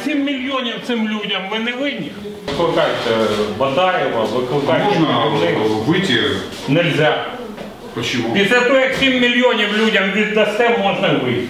7 мільйонів цим людям ви не винні? Викликайте Бадаєва, викликайте... Можна вийти? Нельзя. Почему? Після того, як 7 мільйонів людям віддасте, можна вийти.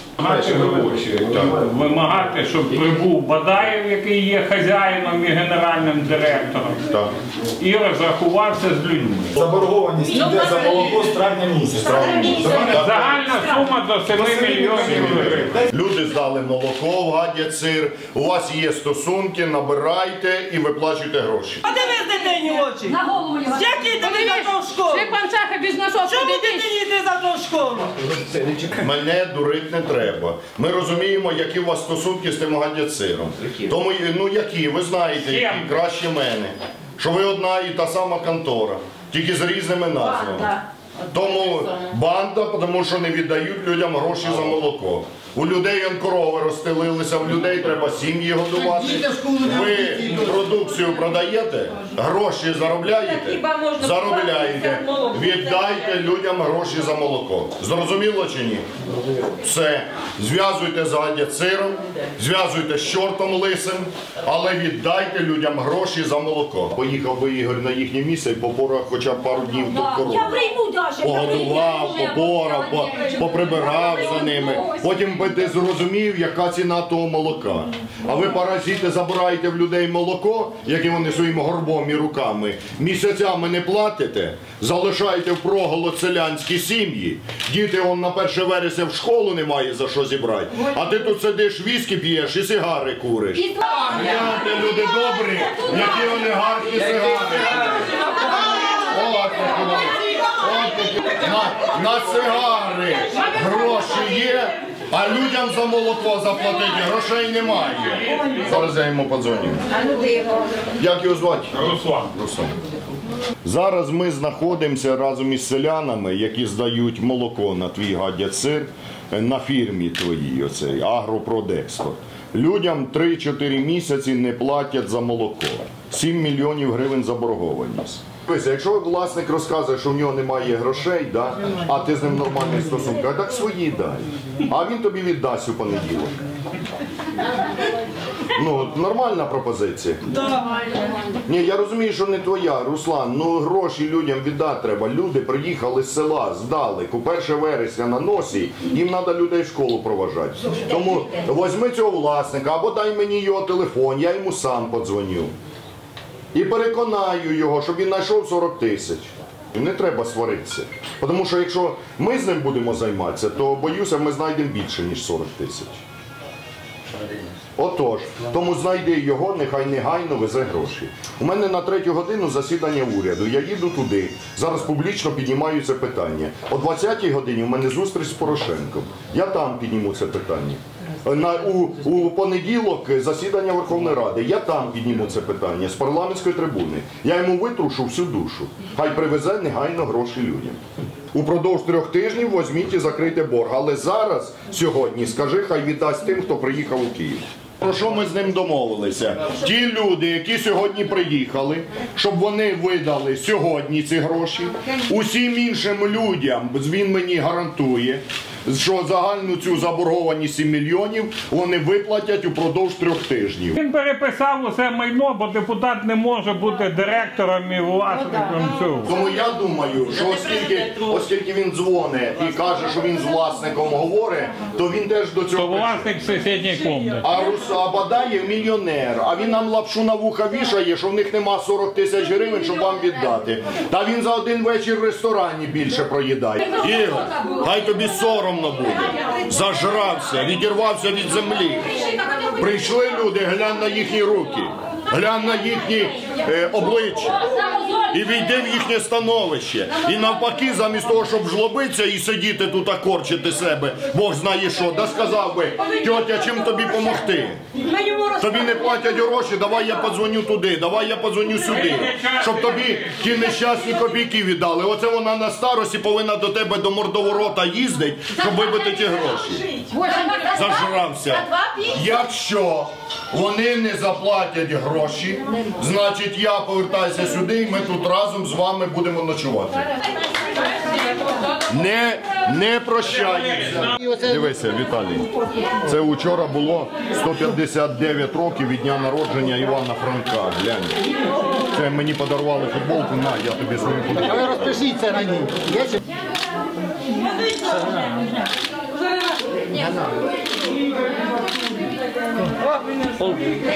Вимагати, щоб прибув Бадаєв, який є хазяїном і генеральним директором, і розрахувався з людьми. Заборгованість йде за молоко з травня місяця. Загальна сума до 7 мільйонів гривень. Люди здали молоко, вгадять сир, у вас є стосунки, набирайте і виплачуйте гроші. А дивись дитині в очі. На голову його. Як їй дитині за ту школу? Ти панчаха без носок. Чому дитині йти за ту школу? Мене дурити не треба. Ми розуміємо, які у вас стосунки з тим гадяциром. Тому, ну які, ви знаєте, які, краще мене. Що ви одна і та сама контора, тільки з різними назвами. Тому банда, тому що не віддають людям гроші за молоко. У людей корови розстелилися, у людей треба сім'ї годувати. Ви продукцію продаєте, гроші заробляєте? Заробляєте. Віддайте людям гроші за молоко. Зрозуміло чи ні? Все. Зв'язуйте з гадяциром, зв'язуйте з чортом лисим, але віддайте людям гроші за молоко. Поїхав би Ігор на їхнє місце і попорав хоча б пару днів до корови. Погодував, попорав, поприбирав за ними. Потім би ти зрозумів, яка ціна того молока. А ви, паразити, забираєте в людей молоко, яке вони своїм горбом і руками, місяцями не платите, залишаєте впроголод селянські сім'ї, діти он на 1 вересня в школу немає за що зібрати, а ти тут сидиш, віскі п'єш і сигари куриш. Гляньте, люди добрі, які вони гарні сигари. На сигари гроші є, а людям за молоко заплатити грошей немає. Зараз я йому подзвоню. Як його звати? Руслан. Зараз ми знаходимося разом із селянами, які здають молоко на твій гадяцир на фірмі твоїй, оцей, Агропродекспорт. Людям 3-4 місяці не платять за молоко. 7 мільйонів гривень заборгованість. Якщо власник розказує, що в нього немає грошей, да, а ти з ним нормальний стосунок, а так свої дай. А він тобі віддасть у понеділок. Ну, нормальна пропозиція. Ні, я розумію, що не твоя, Руслан, ну гроші людям віддати треба. Люди приїхали з села, здали, у 1 вересня на носі, їм треба людей в школу проважати. Тому візьми цього власника, або дай мені його телефон, я йому сам подзвоню. І переконаю його, щоб він знайшов 40 тисяч. Не треба сваритися. Тому що якщо ми з ним будемо займатися, то, боюся, ми знайдемо більше, ніж 40 тисяч. Отож, тому знайди його, нехай негайно везе гроші. У мене на 3-ю годину засідання уряду. Я їду туди. Зараз публічно піднімаю це питання. О 20-й годині у мене зустріч з Порошенком. Я там підніму це питання. У понеділок засідання Верховної Ради. Я там підніму це питання з парламентської трибуни. Я йому витрушу всю душу. Хай привезе негайно гроші людям. Упродовж 3 тижнів візьміть і закрийте борг. Але зараз, сьогодні, скажи, хай віддасть тим, хто приїхав у Київ. Про що ми з ним домовилися? Ті люди, які сьогодні приїхали, щоб вони видали сьогодні ці гроші, усім іншим людям, він мені гарантує, що загальну цю заборгованість 7 мільйонів вони виплатять упродовж 3 тижнів. Він переписав усе майно, бо депутат не може бути директором і власником цього. Тому я думаю, що оскільки він дзвонить і каже, що він з власником говорить, то він теж до цього То власник в сусідній кімнаті. А Бадаєв мільйонер, а він нам лапшу на вуха вішає, що в них нема 40 тисяч гривень, щоб вам віддати. Та він за один вечір в ресторані більше проїдає. Ігор, хай тобі соромно буде. Зажрався, відірвався від землі. Прийшли люди, глянь на їхні руки, глянь на їхні обличчя. І війди в їхнє становище. І навпаки, замість того, щоб жлобитися і сидіти тут, а корчити себе, Бог знає що, да сказав би, тьотя, чим тобі помогти? Тобі не платять гроші, давай я подзвоню туди, давай я подзвоню сюди, щоб тобі ті нещасні копійки віддали. Оце вона на старості повинна до тебе до мордоворота їздить, щоб вибити ті гроші. Зажрався. Якщо вони не заплатять гроші, значить я повертаюся сюди і ми тут тут разом з вами будемо ночувати. Не прощаюся. Дивися, Віталій, це вчора було 159 років від дня народження Івана Франка. Глянь. Це мені подарували футболку, на, я тобі свою футболку. Ви розпишіться на ній.